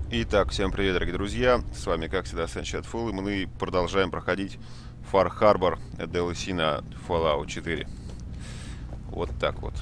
Итак, всем привет, дорогие друзья. С вами, как всегда, Сэнчат Фул, и мы продолжаем проходить Far Harbor DLC на Fallout 4. Вот так вот.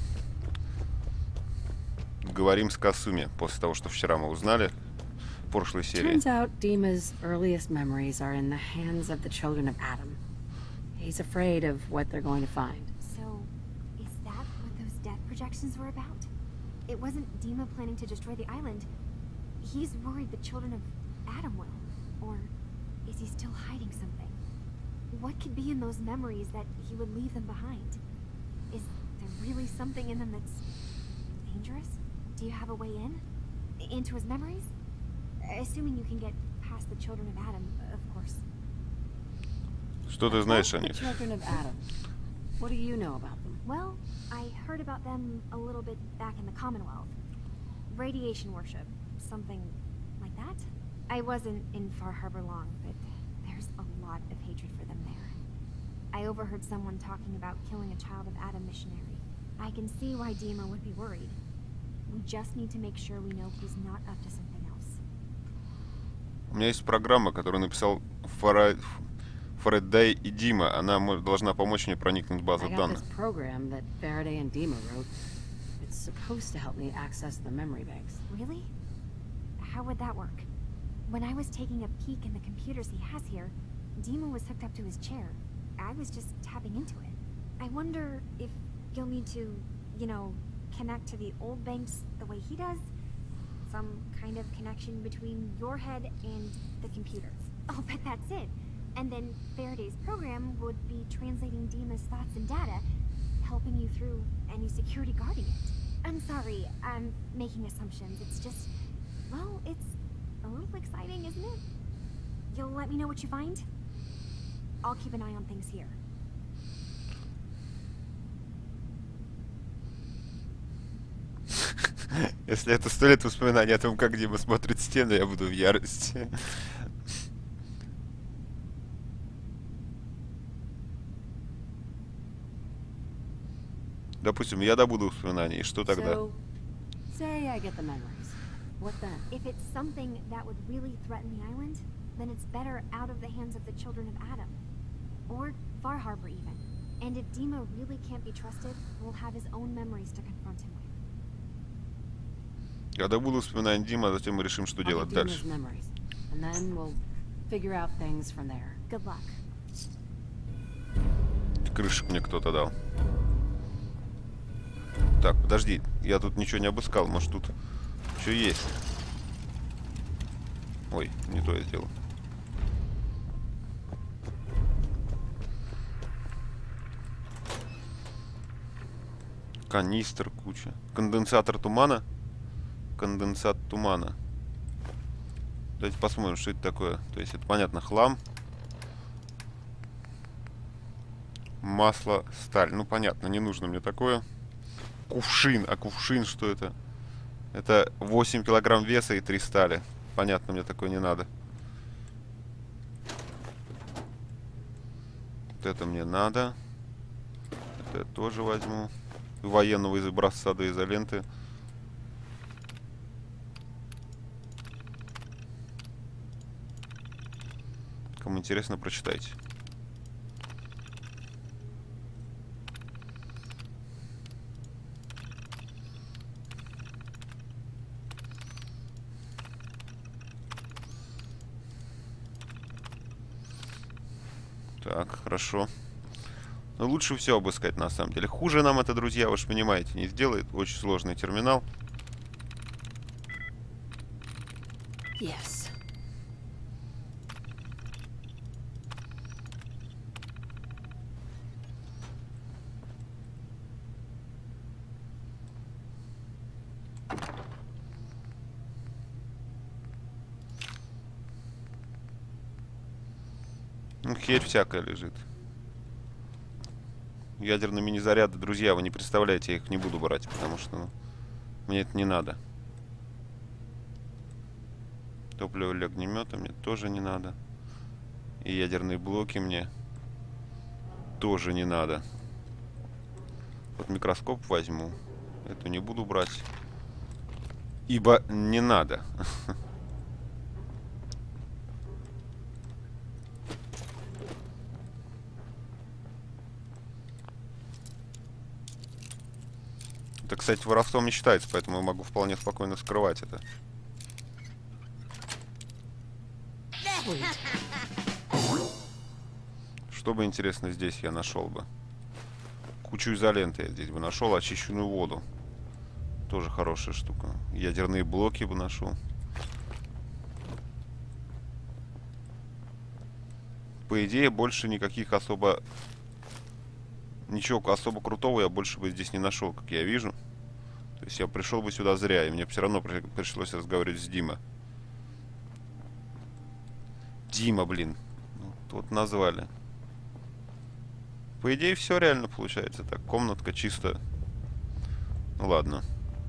Говорим с Касуми после того, что вчера мы узнали в прошлой серии. Turns out Dima's earliest memories are in the hands of the children of Adam. He's afraid of what they're going to find. So, is that what those death projections were about? It wasn't Dima planning to destroy the island. He's worried the children of Adam will. Or is he still hiding something? What could be in those memories that he would leave them behind? Is there really something in them that's dangerous? Do you have a way in? Into his memories? Assuming you can get past the children of Adam, of course. Что ты знаешь о The них? children of Adam. What do you know about them? Well, I heard about them a little bit back in the Commonwealth. Radiation worship. Something like that? I wasn't in Far Harbor long, but there's a lot of hatred for them there. I overheard someone talking about killing a child of Adam missionary. I can see why Dima would be worried. We just need to make sure we know he's not up to something else. У меня есть программа, которую написал Фарадей и Дима. Она должна помочь мне проникнуть в базу I got данных. this program that Faraday and Dima wrote. It's supposed to help me access the memory banks. Really? How would that work? When I was taking a peek in the computers he has here, Dima was hooked up to his chair. I was just tapping into it. I wonder if you'll need to, connect to the old banks the way he does? Some kind of connection between your head and the computer. I'll bet that's it. And then Faraday's program would be translating Dima's thoughts and data, helping you through any security guarding it. I'm sorry, I'm making assumptions. It's just, well, it's a little exciting, isn't it? You'll let me know what you find? I'll keep an eye on things here. Если это 100 лет воспоминаний о том, как Дима смотрит в стену, я буду в ярости. Допустим, я добуду воспоминаний, и что тогда? So, say I get the memories. What then? If it's something that would really threaten the island, then it's better out of the hands of the children of Adam. Or Far Harbor even. And if Dima really can't be trusted, we'll have his own memories to confront him with. Я добуду воспоминания Дима, а затем мы решим, что I'll делать get дальше. Dima's memories, and then we'll figure out things from there. Good luck. Крышек мне кто-то дал. Так, подожди, я тут ничего не обыскал, может тут еще есть. Ой, не то я сделал. Канистр куча. Конденсатор тумана. Конденсат тумана. Давайте посмотрим, что это такое. То есть это, понятно, хлам. Масло, сталь. Ну, понятно, не нужно мне такое. Кувшин. А кувшин что это? Это 8 килограмм веса и 3 стали. Понятно, мне такое не надо. Вот это мне надо. Это я тоже возьму. Военного из образца до изоленты. Кому интересно, прочитайте. Так, хорошо. Но лучше все обыскать, на самом деле. Хуже нам это, друзья, вы же понимаете, не сделает. Очень сложный терминал. Yes. Ну, херь всякая лежит. Ядерные мини-заряды, друзья, вы не представляете, я их не буду брать, потому что мне это не надо. Топливо для огнемета мне тоже не надо. И ядерные блоки мне тоже не надо. Вот микроскоп возьму. Эту не буду брать. Ибо не надо. кстати, воровством не считается, поэтому я могу вполне спокойно скрывать это. Что бы, интересно, здесь я нашел бы? Кучу изоленты я здесь бы нашел, очищенную воду. Тоже хорошая штука. Ядерные блоки бы нашел. По идее, больше никаких особо... Ничего особо крутого я больше бы здесь не нашел, как я вижу. То есть я пришел бы сюда зря, и мне все равно пришлось разговаривать с Димой. Дима, блин. Вот назвали. По идее, все реально получается. Так, комнатка чисто. Ну ладно.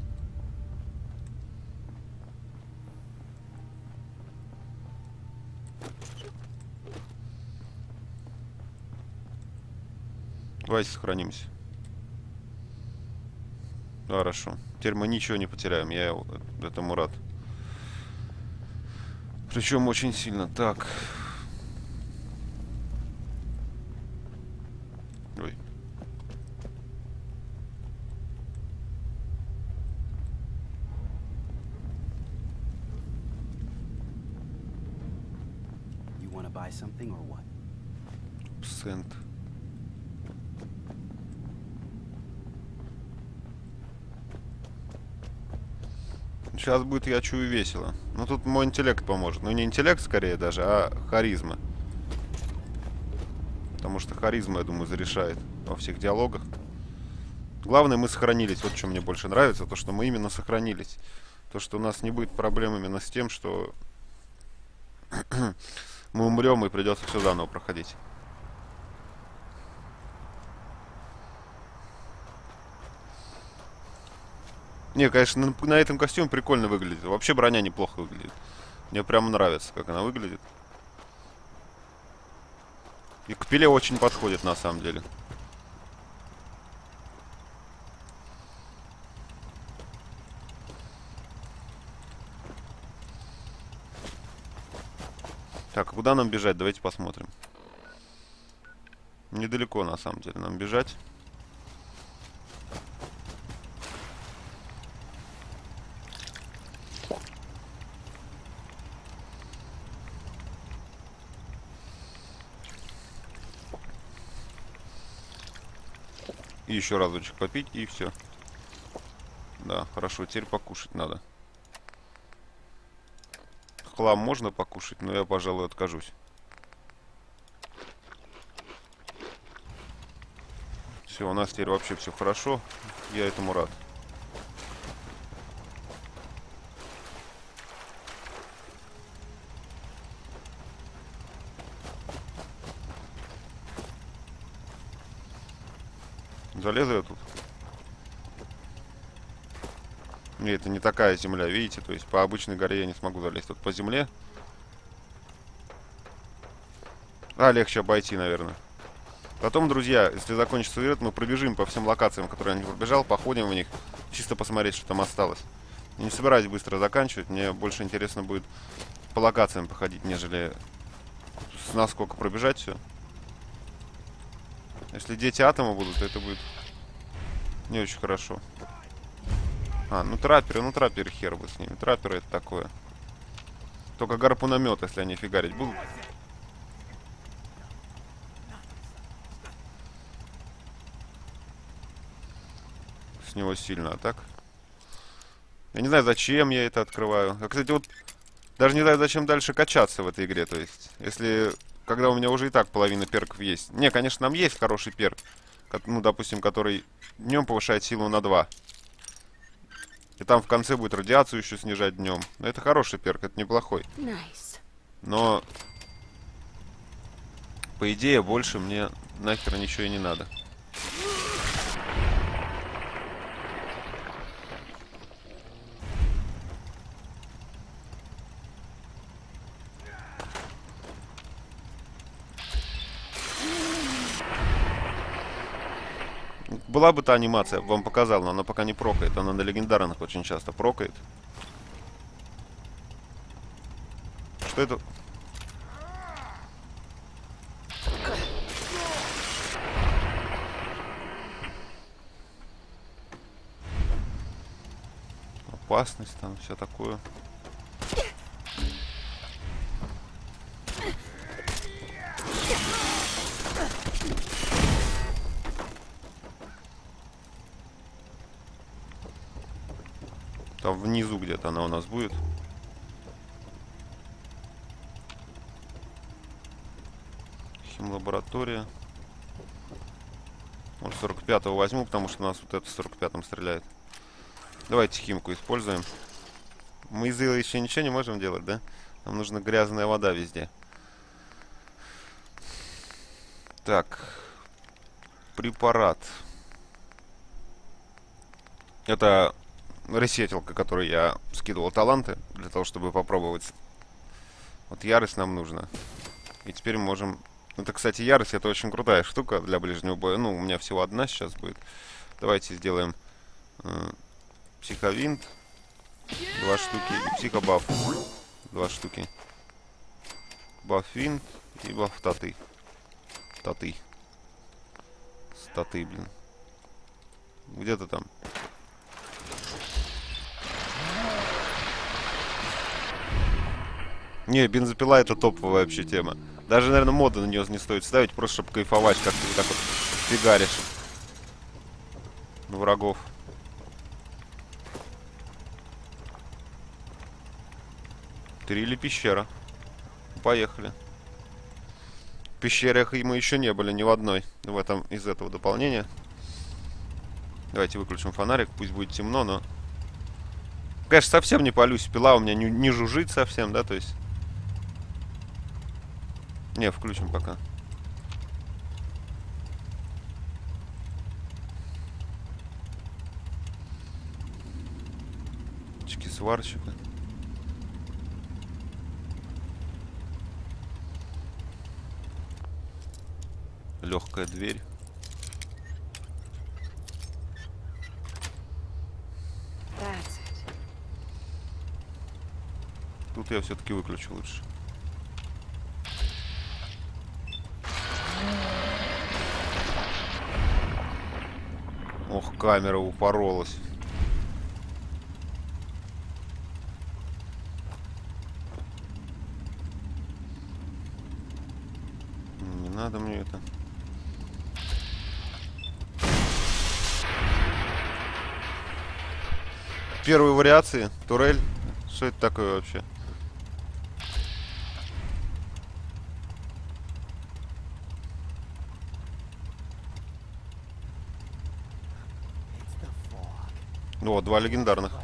Давайте сохранимся. Хорошо. Теперь мы ничего не потеряем. Я этому рад. Причем очень сильно. Так. Ой. You want to buy something or what? Абсент. Сейчас будет, я чую, весело. Ну, тут мой интеллект поможет. Ну, не интеллект, скорее даже, а харизма. Потому что харизма, я думаю, зарешает во всех диалогах. Главное, мы сохранились. Вот что мне больше нравится. То, что мы именно сохранились. То, что у нас не будет проблем именно с тем, что мы умрем и придется все заново проходить. Не, конечно, на этом костюме прикольно выглядит. Вообще броня неплохо выглядит. Мне прямо нравится, как она выглядит. И к пиле очень подходит, на самом деле. Так, а куда нам бежать? Давайте посмотрим. Недалеко, на самом деле, нам бежать. И еще разочек попить, и все. Да, хорошо, теперь покушать надо. Хлам можно покушать, но я, пожалуй, откажусь. Все, у нас теперь вообще все хорошо. Я этому рад. Залезу я тут. Нет, это не такая земля, видите? То есть по обычной горе я не смогу залезть. Тут по земле. Легче обойти, наверное. Потом, друзья, если закончится игра, мы пробежим по всем локациям, которые я не пробежал, походим в них, чисто посмотреть, что там осталось. Я не собираюсь быстро заканчивать, мне больше интересно будет по локациям походить, нежели с насколько пробежать все. Если дети атома будут, то это будет не очень хорошо. Ну трапперы хер бы с ними. Трапперы это такое. Только гарпуномет, если они фигарить будут. С него сильно, а так? Я не знаю, зачем я это открываю. Кстати, вот даже не знаю, зачем дальше качаться в этой игре. То есть, если... Когда у меня уже и так половина перков есть. Не, конечно, нам есть хороший перк. Ну, допустим, который днем повышает силу на 2. И там в конце будет радиацию еще снижать днем. Но это хороший перк, это неплохой. Nice. Но, по идее, больше мне нахер ничего и не надо. Была бы та анимация, я бы вам показал, но она пока не прокает. Она на легендарных очень часто прокает. Что это? безопасность, там все такое. Там внизу где-то она у нас будет. Химлаборатория. Вот 45-го возьму, потому что у нас вот это 45-м стреляет. Давайте химку используем. Мы из ила еще ничего не можем делать, да? Нам нужна грязная вода везде. Так. Препарат. Это ресетилка, которой я скидывал таланты, для того, чтобы попробовать. Вот ярость нам нужна. И теперь мы можем... Это, кстати, ярость, это очень крутая штука для ближнего боя. Ну, у меня всего одна сейчас будет. Давайте сделаем психовинт. 2 штуки. И психобаф. 2 штуки. Бафвинт и баф таты. Таты. Статы, блин. Где ты там? Не, бензопила это топовая вообще тема. Даже, наверное, моды на нее не стоит ставить, просто чтобы кайфовать, как ты вот так вот фигаришь на врагов. Три или пещера. Поехали. В пещерах мы еще не были ни в одной. В этом, из этого дополнения. Давайте выключим фонарик, пусть будет темно, но... Конечно, совсем не палюсь. Пила у меня не жужжит совсем, да, то есть... Не, включим пока. Очки сварщика. Легкая дверь. Тут я все-таки выключу лучше. Ох, камера упоролась. Не надо мне это. Первые вариации. Турель. Что это такое вообще? О, 2 легендарных.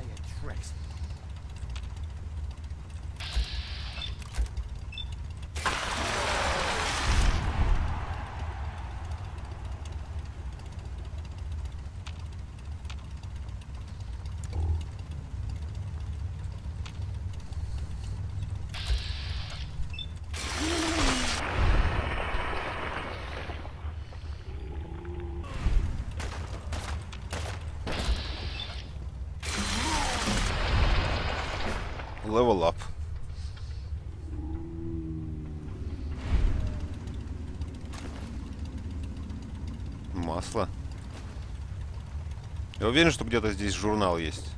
Level up. Масло. Я уверен, что где-то здесь журнал есть.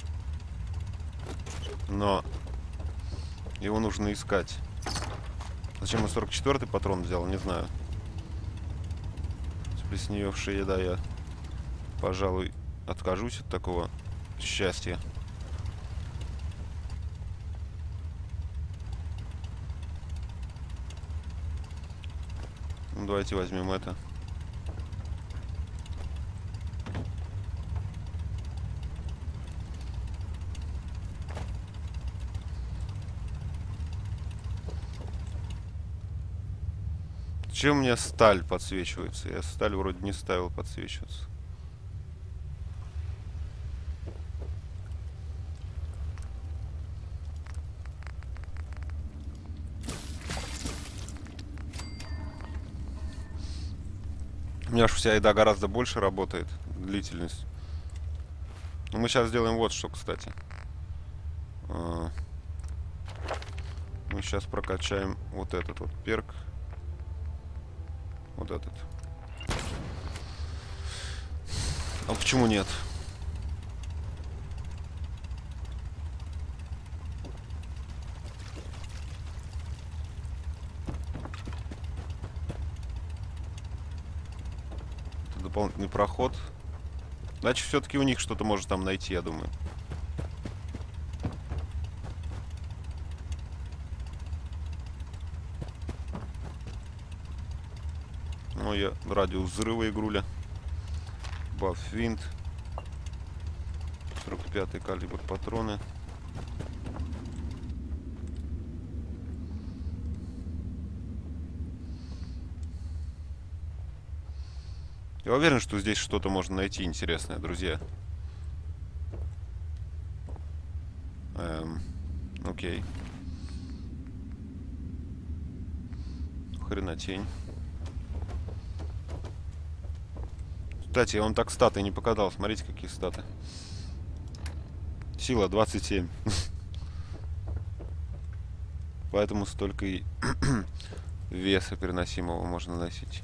Но его нужно искать. Зачем я 44-й патрон взял, не знаю. Сплесневевшая еда, я, пожалуй, откажусь от такого счастья. Ну, давайте возьмем это. Чем у меня сталь подсвечивается? Я сталь вроде не ставил подсвечиваться. У меня же вся еда гораздо больше работает. Длительность. Но мы сейчас сделаем вот что, кстати. Мы сейчас прокачаем вот этот вот перк. Вот этот. А почему нет? дополнительный проход. Значит, все-таки у них что-то может там найти, я думаю. Ну, я радиус взрыва игруля. Баф винт. 45-й калибр патроны. Я уверен, что здесь что-то можно найти интересное, друзья. Окей. Хренотень. Кстати, я вам так статы не показал. Смотрите, какие статы. Сила 27. Поэтому столько и веса переносимого можно носить.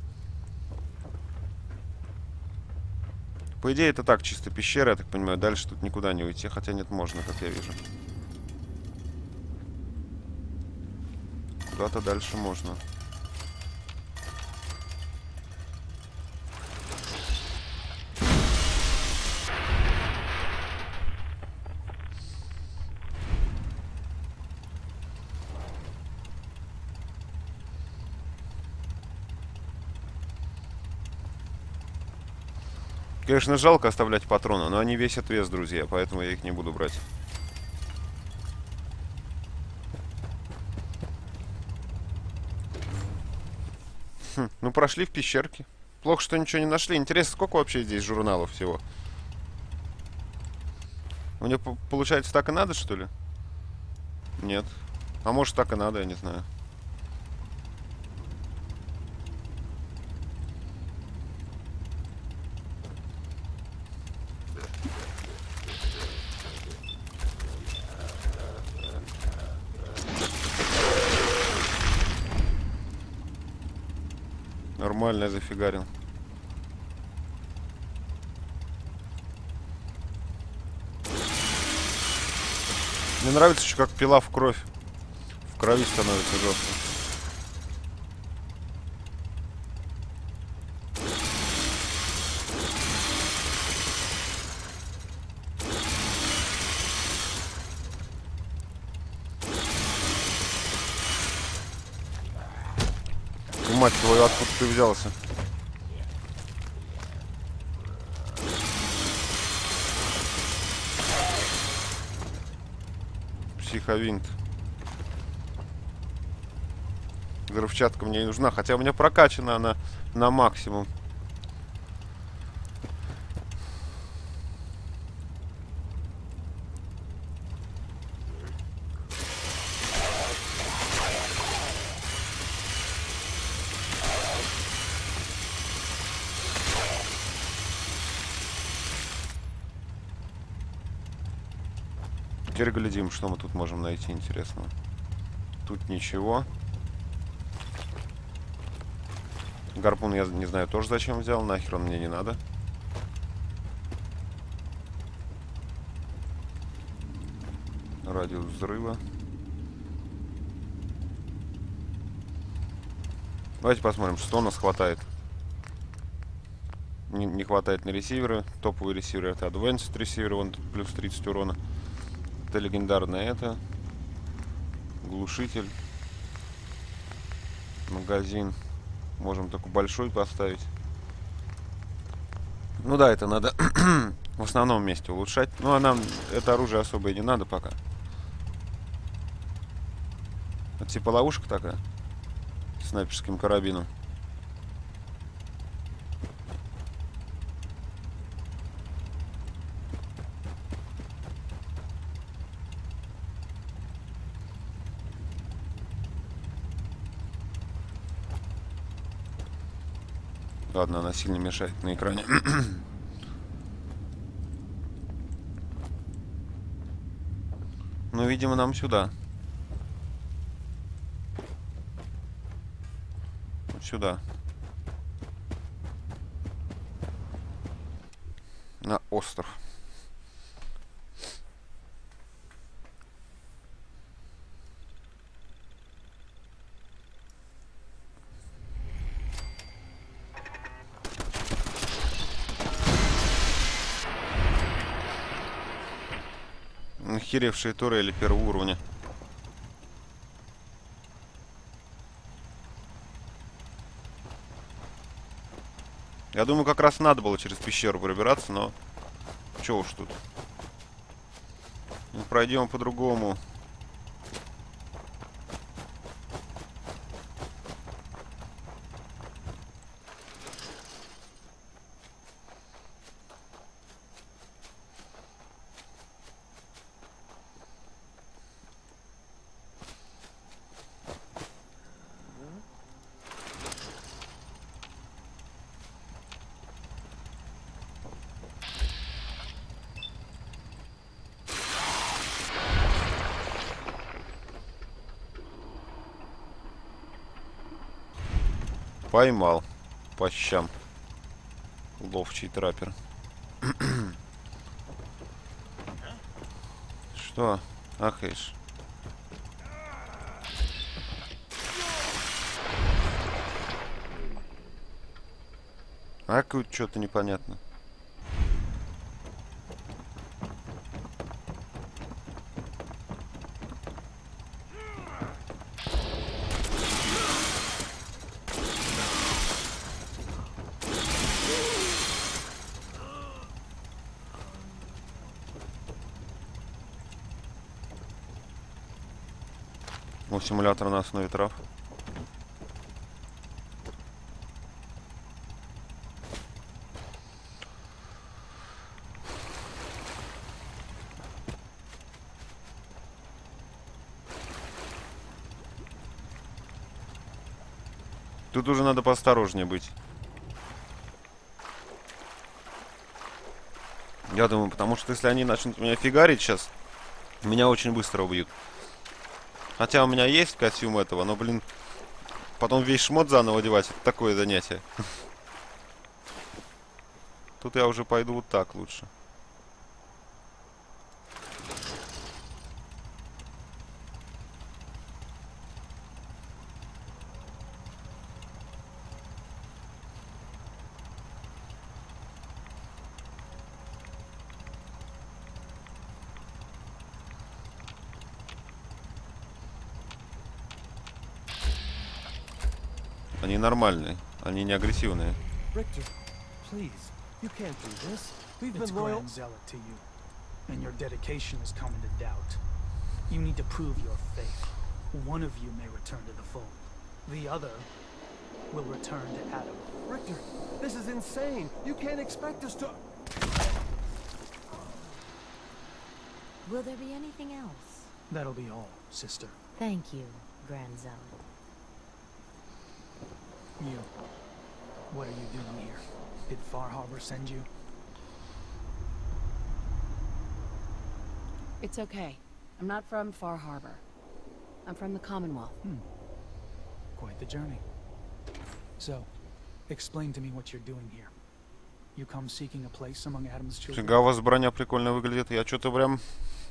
По идее, это так, чисто пещера, я так понимаю. Дальше тут никуда не уйти. Хотя нет, можно, как я вижу. Куда-то дальше можно. Конечно, жалко оставлять патроны, но они весят вес, друзья, поэтому я их не буду брать. Ну, прошли в пещерке. Плохо, что ничего не нашли. Интересно, сколько вообще здесь журналов всего? Мне получается, так и надо, что ли? Нет. А может, так и надо, я не знаю. Нормально я зафигарил. Мне нравится еще, как пила в кровь. В крови становится жестко. Мать твою, откуда ты взялся? Психовинт. Взрывчатка мне не нужна, хотя у меня прокачана она на максимум. Теперь глядим, что мы тут можем найти интересного. Тут ничего. Гарпун я не знаю тоже зачем взял. Нахер он мне не надо. Радиус взрыва. Давайте посмотрим, что у нас хватает. Не хватает на ресиверы. Топовый ресивер — это Advanced ресивер. Вон тут плюс 30 урона. Это легендарное это. Глушитель. Магазин. Можем только большой поставить. Ну да, это надо в основном месте улучшать. Ну а нам это оружие особо и не надо пока. Это типа ловушка такая. С снайперским карабином. Ладно, она сильно мешает на экране. Ну, видимо, нам сюда. Вот сюда. На остров. Охеревшие турели первого уровня. Я думаю, как раз надо было через пещеру пробираться, но... Чё уж тут. Ну, пройдем по-другому. Поймал. По щам. Ловчий траппер. Что? Ахаешь. Акают что-то непонятно. Ну, симулятор на основе трав. Тут уже надо поосторожнее быть. Я думаю, потому что если они начнут меня фигарить сейчас, меня очень быстро убьют. Хотя у меня есть костюм этого, но, блин, потом весь шмот заново одевать, это такое занятие. Тут я уже пойду вот так лучше. Они нормальные, они не агрессивные. Richter, please, you can't do this. We've been loyal. It's Grand Zealot to you, and your dedication is coming to doubt. You need to prove your faith. One of you may return to the fold. The other will return to Adam. Richter, this is insane. You can't expect us to... Will there be anything else? That'll be all, sister. Thank you, Grand Zealot. You, what are you doing here? Did Far Harbor send you? It's okay. I'm not from Far Harbor. I'm from the Commonwealth. Quite the journey. So, explain to me what you're doing here. You come seeking a place among Adam's children? Фига, у вас броня прикольно выглядит. Я что-то прям...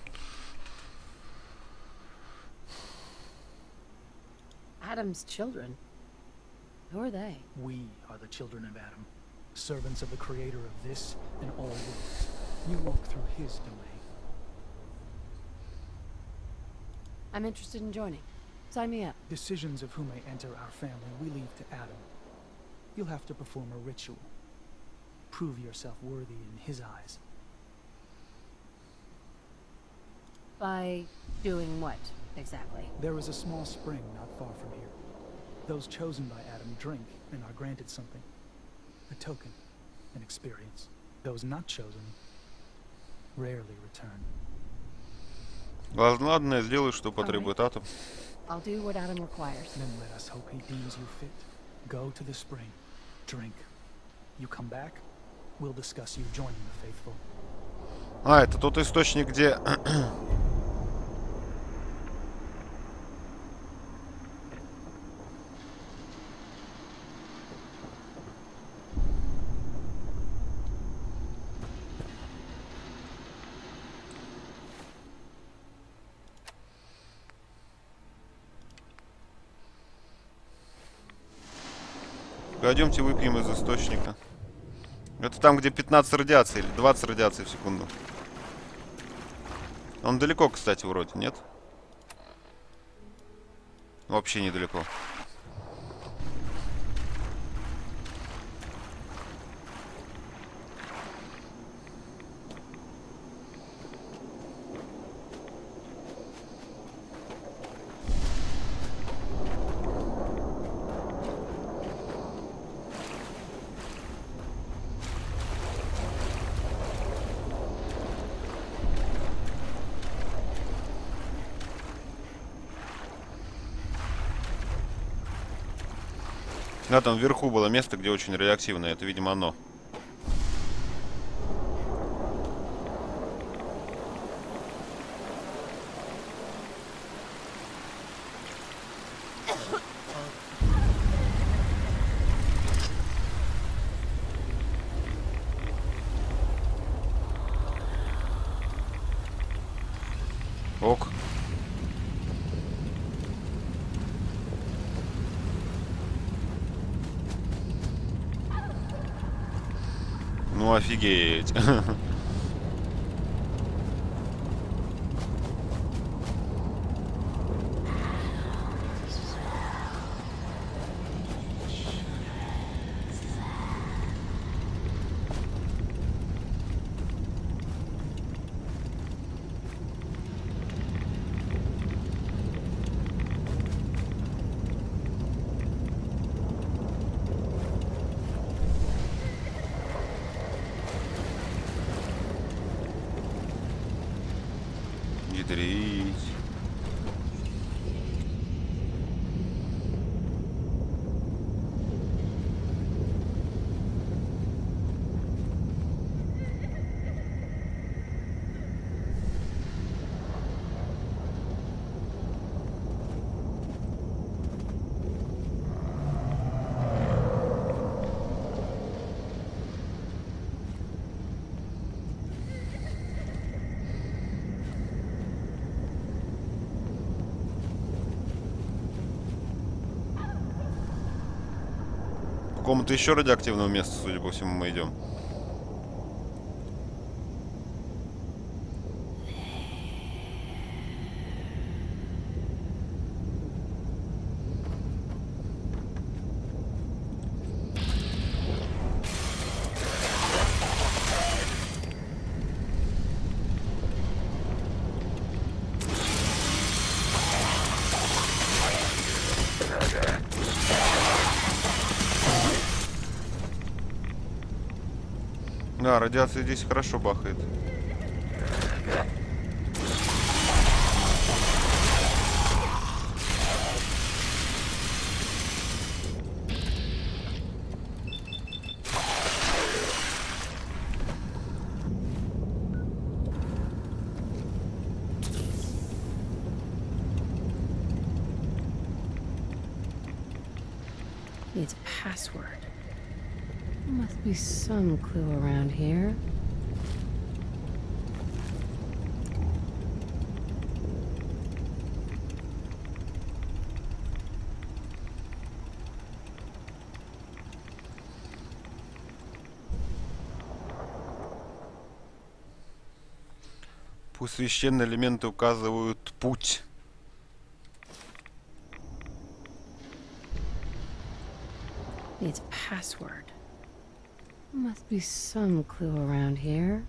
Adam's children? Who are they? We are the children of Adam, servants of the creator of this and all worlds. You walk through his domain. I'm interested in joining. Sign me up. Decisions of who may enter our family we leave to Adam. You'll have to perform a ritual. Prove yourself worthy in his eyes. By doing what, exactly? There is a small spring not far from here. Those chosen by Adam drink and are granted something. A token, an experience. Those not chosen rarely return. Ладно, сделаю, что потребует Атом. I'll do what Adam requires. Then let us hope he deems you fit. Go to the spring. Drink. You come back, we'll discuss you joining the faithful. А, это тот источник, где... Пойдемте выпьем из источника. Это там, где 15 радиаций или 20 радиаций в секунду. Он далеко, кстати, вроде, нет? Вообще недалеко. Да, там вверху было место, где очень радиоактивное. Это, видимо, оно. Ок. Ну офигеть. Ядрить. К какому-то еще радиоактивному месту, судя по всему, мы идем. Да, радиация здесь хорошо бахает. Needs a password. Must be some clue around here. Пусть священные элементы указывают путь. Needs a password. Must be some clue around here.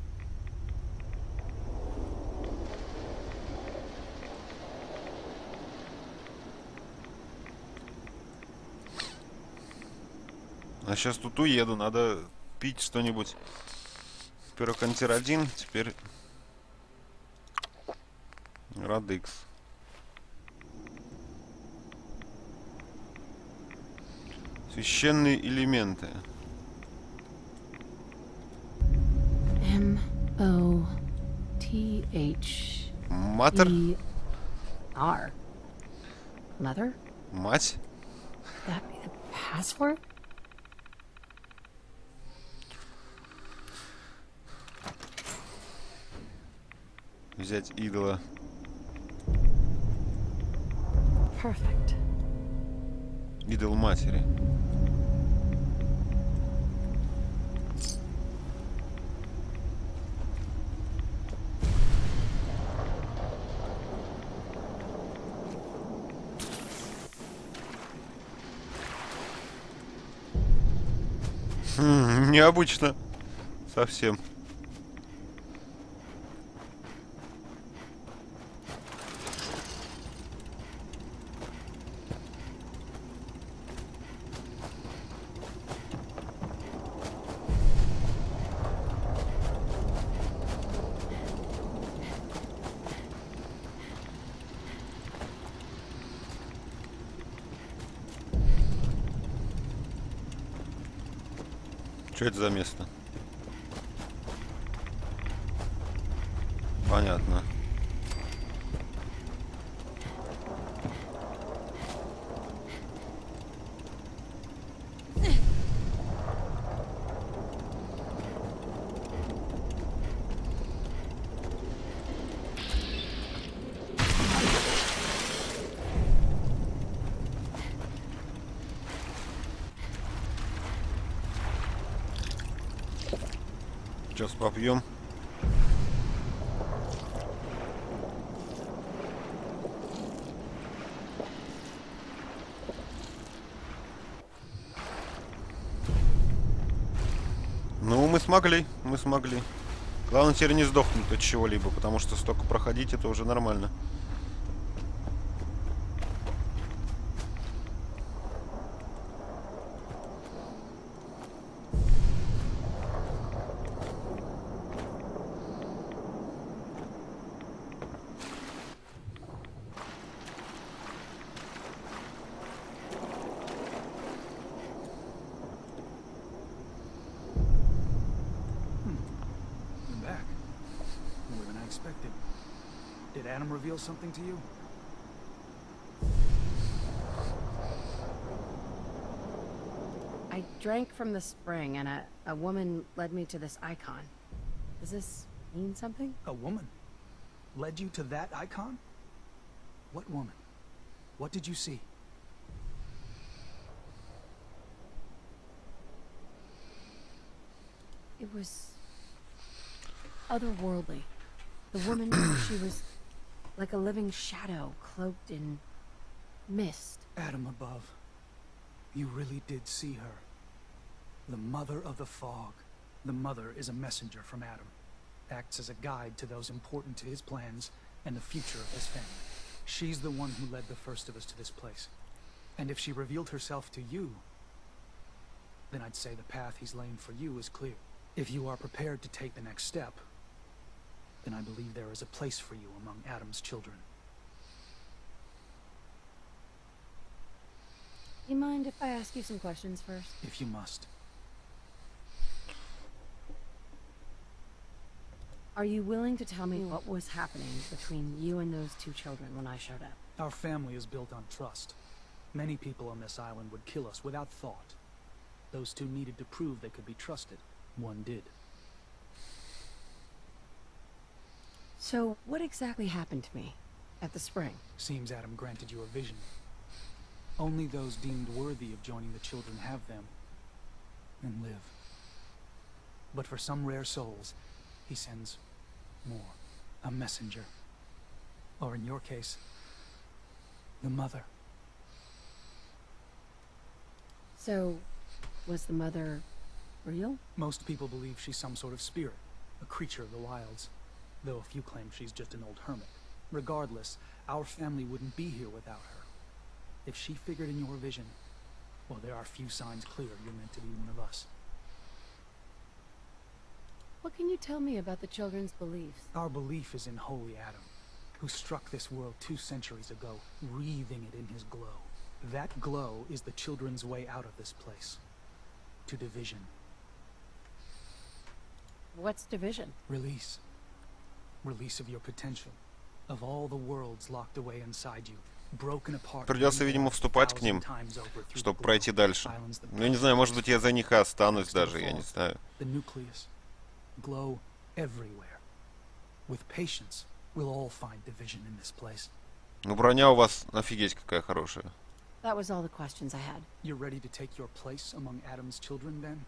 А сейчас тут уеду, надо пить что-нибудь. Пирокантир-1, теперь Радикс. Священные элементы. M-O-T-H Матер? E-R. Mother? Мать? That be the password? Взять идола. Perfect. Идол матери. Необычно. Совсем. Что это за место? Понятно. Сейчас попьем. Ну, мы смогли, мы смогли. Главное теперь не сдохнуть от чего-либо, потому что столько проходить это уже нормально. You're back. More than I expected. Did Adam reveal something to you? I drank from the spring, and a woman led me to this icon. Does this mean something? A woman led you to that icon? What woman? What did you see? It was otherworldly. The woman, she was like a living shadow cloaked in mist. Adam above. You really did see her. The Mother of the Fog. The Mother is a messenger from Adam. Acts as a guide to those important to his plans and the future of his family. She's the one who led the first of us to this place. And if she revealed herself to you, then I'd say the path he's laying for you is clear. If you are prepared to take the next step, then I believe there is a place for you among Adam's children. You mind if I ask you some questions first? If you must. Are you willing to tell me what was happening between you and those two children when I showed up? Our family is built on trust. Many people on this island would kill us without thought. Those two needed to prove they could be trusted. One did. So, what exactly happened to me at the spring? Seems Adam granted you a vision. Only those deemed worthy of joining the children have them and live. But for some rare souls, he sends more. A messenger. Or in your case, the Mother. So, was the mother real? Most people believe she's some sort of spirit, a creature of the wilds, though a few claim she's just an old hermit. Regardless, our family wouldn't be here without her. If she figured in your vision, well, there are few signs clear you're meant to be one of us. What can you tell me about the children's beliefs? Our belief is in Holy Adam, who struck this world 2 centuries ago, wreathing it in his glow. That glow is the children's way out of this place. To division. What's division? Release. Release of your potential. Of all the worlds locked away inside you. Broken apart. Придется, видимо, вступать к ним, чтобы пройти дальше. Ну, я не знаю, может быть, я за них и останусь даже, я не знаю. The nucleus. Glow everywhere. With patience, we'll all find division in this place. Ну, броня у вас офигеть какая хорошая. That was all the questions I had. You're ready to take your place among Adam's children, then?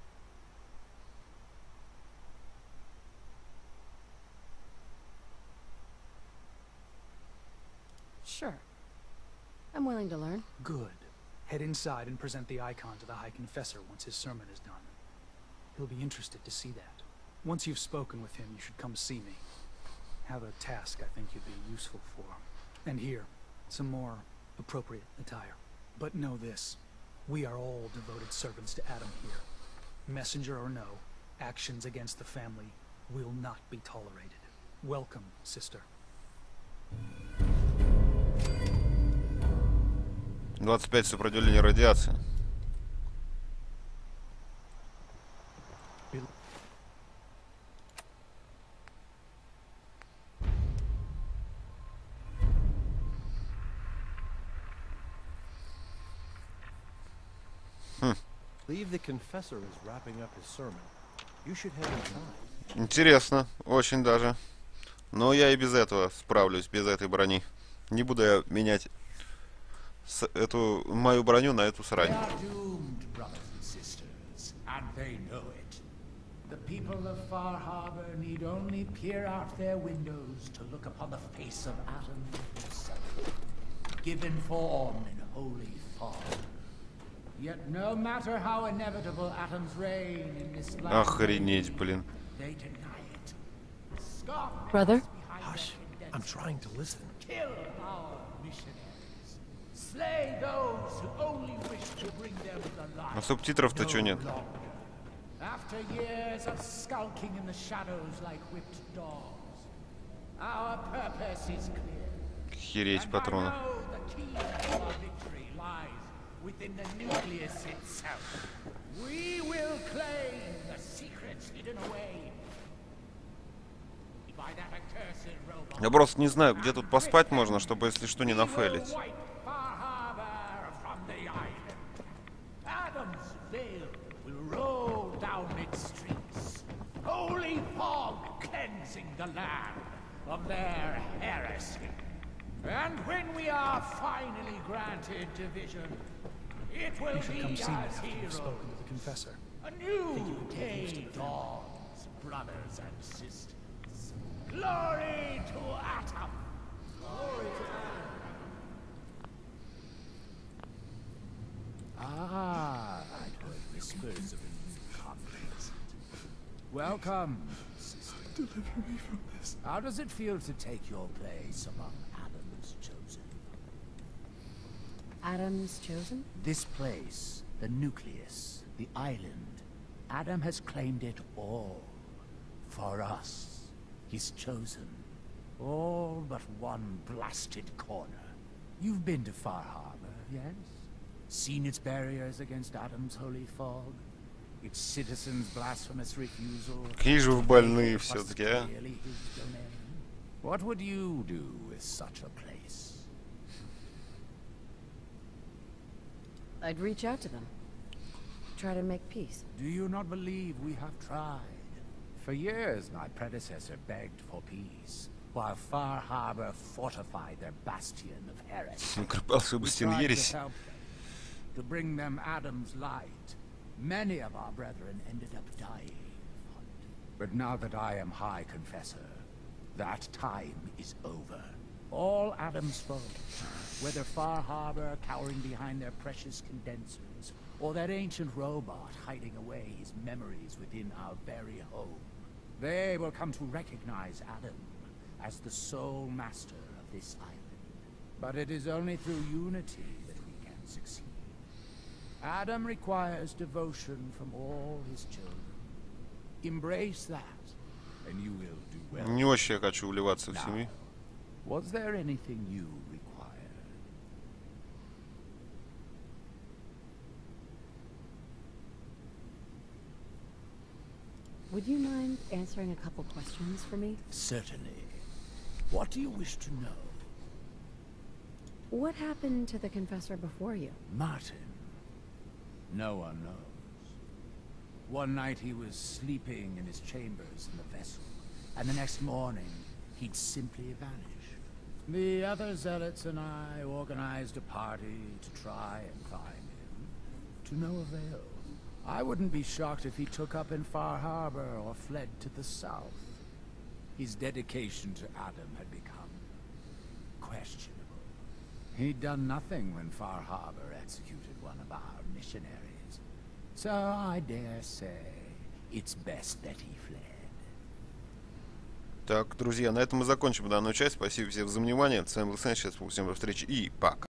Sure. I'm willing to learn. Good. Head inside and present the icon to the High Confessor once his sermon is done. He'll be interested to see that. Once you've spoken with him, you should come see me. Have a task I think you'd be useful for. And here, some more appropriate attire. But know this, we are all devoted servants to Adam here. Messenger or no, actions against the family will not be tolerated. Welcome, sister. 25 сопротивления радиации. Leave the confessor is wrapping up his sermon. You should have time. Интересно, очень даже. Но я и без этого справлюсь, без этой брони. Не буду я менять эту мою броню на эту срань. They are doomed, brothers and sisters, and they know it. The people of Far Harbor need only peer out their windows to look upon the face of Adam himself, given form in holy fog. Yet no matter how inevitable Adam's reign in this land, Охренеть, блин. they deny it. Scoff Brother? behind Hush. their I'm trying to listen. Kill our missionaries. Slay those who only wish to bring them the light. А субтитров-то чё нет? longer. After years of skulking in the shadows like whipped dogs, our purpose is clear. Хереть And патронов. I know the key to our victory lies within the nucleus itself. We will claim the secrets hidden away by that accursed robot. Я просто не знаю, где тут поспать можно, чтобы, если что, не нафейлить. We will wipe Far Harbor from the island. Adam's veil will roll down its streets. Holy fog cleansing the land of their heresy. And when we are finally granted division, it will You should come be see me as after you've heroes. spoken with the confessor. A new Think you could get used to day the family. dawns, brothers and sisters. Glory to Atom! Glory to Atom! Ah, I'd heard whispers of a new conquest. Welcome, sister. Deliver me from this. How does it feel to take your place among Adam's chosen? Adam's chosen? This place, the nucleus, the island, Adam has claimed it all. For us, his chosen. All but one blasted corner. You've been to Far Harbor, yes? Seen its barriers against Adam's holy fog? Its citizens' blasphemous refusal? Какие же вы больные Was все-таки, а? clearly his domain. What would you do with such a place? I'd reach out to them. Try to make peace. Do you not believe we have tried? For years, my predecessor begged for peace, while Far Harbor fortified their bastion of heresy. Укреплялся We бастион tried to ереси. help them, to bring them Adam's light. Many of our brethren ended up dying. But now that I am High Confessor, that time is over. All Adam's foes, whether Far Harbor cowering behind their precious condensers, or that ancient robot hiding away his memories within our very home, they will come to recognize Adam as the sole master of this island. But it is only through unity that we can succeed. Adam requires devotion from all his children. Embrace that, and you will do well. Не очень я хочу вливаться в семью. Was there anything you required? Would you mind answering a couple questions for me? Certainly. What do you wish to know? What happened to the confessor before you? Martin. No one knows. One night he was sleeping in his chambers in the vessel, and the next morning he'd simply vanish. The other zealots and I organized a party to try and find him, to no avail. I wouldn't be shocked if he took up in Far Harbor or fled to the south. His dedication to Adam had become questionable. He'd done nothing when Far Harbor executed one of our missionaries. So I dare say it's best that he fled. Так, друзья, на этом мы закончим данную часть. Спасибо всем за внимание. С вами был Сэн, сейчас всем до встречи и пока.